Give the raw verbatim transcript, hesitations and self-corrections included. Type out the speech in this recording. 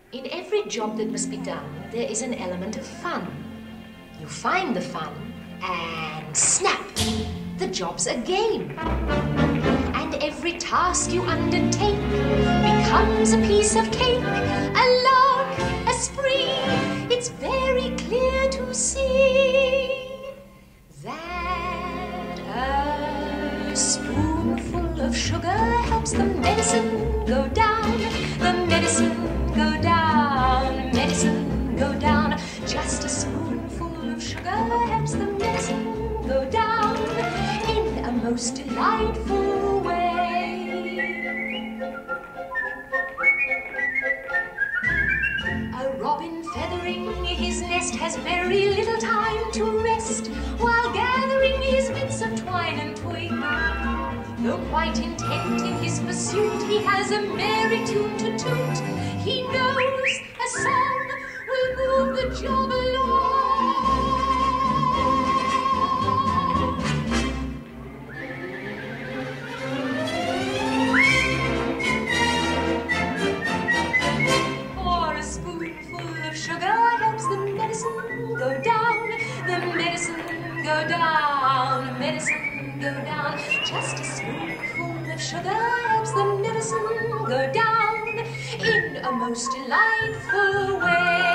In every job that must be done, there is an element of fun. You find the fun, and snap! The job's a game. And every task you undertake becomes a piece of cake, a lark, a spree. It's very clear to see that a spoonful of sugar helps the medicine go down, the medicine go down, medicine go down. Just a spoonful of sugar helps the medicine go down in a most delightful way. A robin feathering his nest has very little time to rest while gathering his bits of twine and twig. Though quite intent in his pursuit, he has a merry tune to toot. He knows a song will move the job along. For a spoonful of sugar helps the medicine go down, the medicine go down, medicine go down. Just a spoonful of sugar helps the medicine go down in a most delightful way.